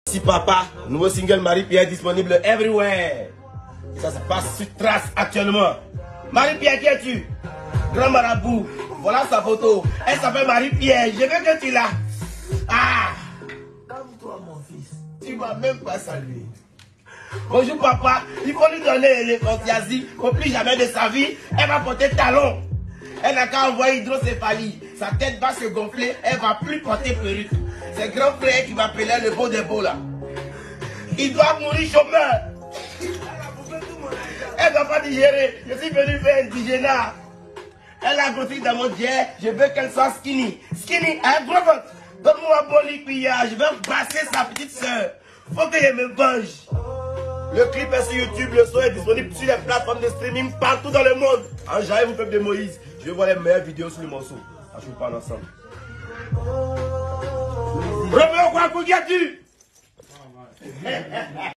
Si papa, nouveau single Marie-Pierre disponible everywhere. Et ça se passe sur Trace actuellement. Marie-Pierre, qui es-tu? Grand marabout, voilà sa photo. Elle s'appelle Marie-Pierre, je veux que tu l'as. Ah! Calme-toi mon fils, tu m'as même pas salué. Bonjour papa, il faut lui donner les contiasis. Au plus jamais de sa vie, elle va porter talon. Elle n'a qu'à envoyer hydrocéphalie. Sa tête va se gonfler, elle va plus porter perruque. C'est grand frère qui m'appelait le beau des beaux là. Il doit mourir chômeur. Elle ne va pas digérer. Je suis venu faire un digénat. Elle a grossi dans mon diète. Je veux qu'elle soit skinny. Skinny, un gros ventre. Donne-moi un bon liquillage. Je vais brasser sa petite soeur. Faut que je me venge. Le clip est sur YouTube. Le son est disponible sur les plateformes de streaming partout dans le monde. Enjaillez-vous, peuple de Moïse. Je vais voir les meilleures vidéos sur le morceau. Je vous parle ensemble. Roméo, quoi, tu